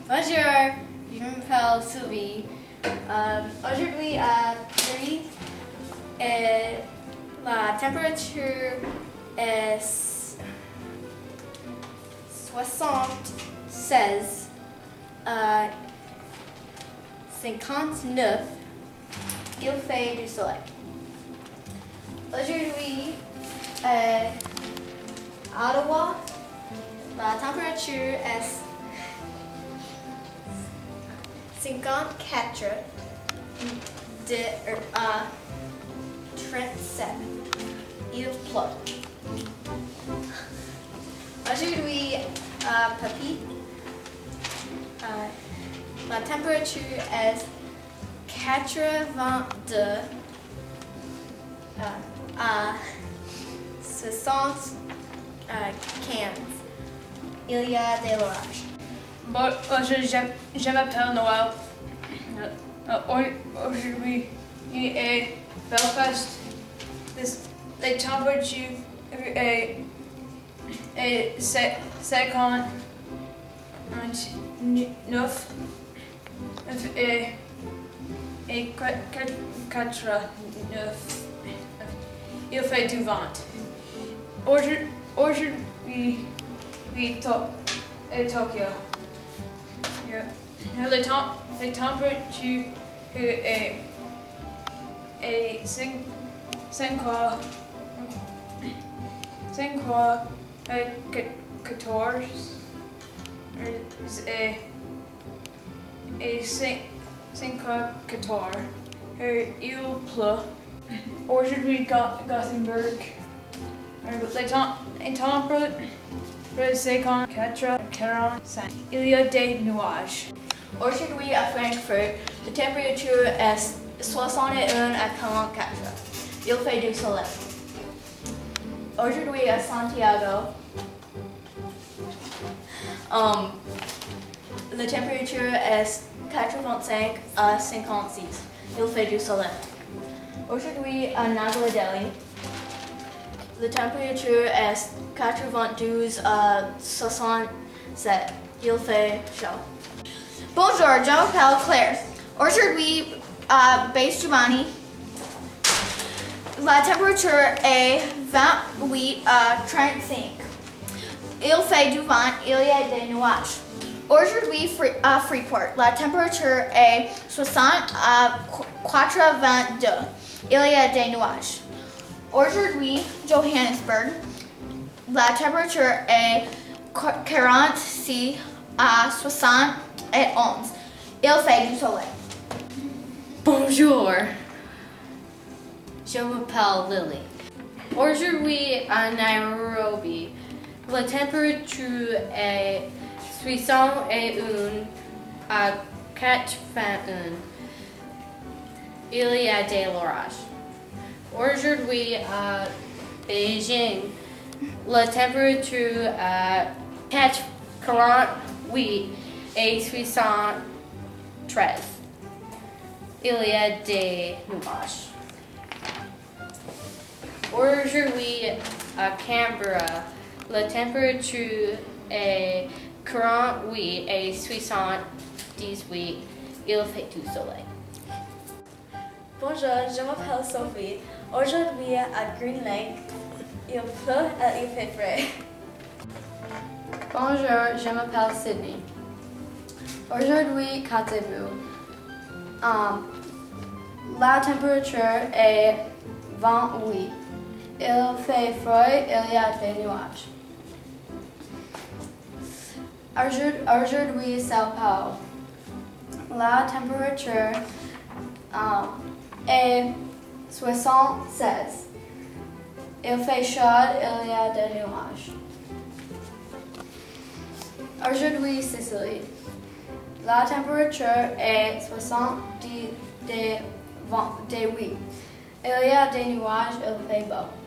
Bonjour, je m'appelle Sylvie. Aujourd'hui à Paris, la température est 76, 59. Il fait du soleil. Aujourd'hui, à Ottawa, la température est 54 à 37. Il pleut. Aujourd'hui, à Paris, la température est 82 à 75. Il y a des orages. Bonjour, je m'appelle Noël. Aujourd'hui, est Belfast. La température est 59 et 89. Il fait du vent. Aujourd'hui, Tokyo. La température est 14 et 54. Il pleut. Aujourd'hui, Gothenburg. La température est 45. Il y a des nuages. Aujourd'hui à Francfort, la température est 61 à 44. Il fait du soleil. Aujourd'hui à Santiago, la température est 85 à 56. Il fait du soleil. Aujourd'hui à Nagla Delhi, la température est 92 à 67. Il fait chaud. Bonjour, je m'appelle Claire. Aujourd'hui à Base Giovanni, la température est 28 à 35. Il fait du vent, il y a des nuages. Aujourd'hui à Freeport, la température est 60 à 82. Il y a des nuages. Aujourd'hui, Johannesburg, la température est 46 à 71. Il fait du soleil. Bonjour, je m'appelle Lily. Aujourd'hui à Nairobi, la température est 61 à 81. Il y a des orages. Aujourd'hui à Beijing, la température est 48 et 73. Il y a des nuages. Aujourd'hui à Canberra, la température est 48 et 78. Il fait du soleil. Bonjour, je m'appelle Sophie. Aujourd'hui à Green Lake, il pleut et il fait frais. Bonjour, je m'appelle Sydney. Aujourd'hui, qu'avez-vous? La température est 28. Il fait froid, il y a des nuages. Aujourd'hui, Sao Paulo. La température est 76. Il fait chaud, il y a des nuages. Aujourd'hui, Sicile. La température est 78. Il y a des nuages, il fait beau.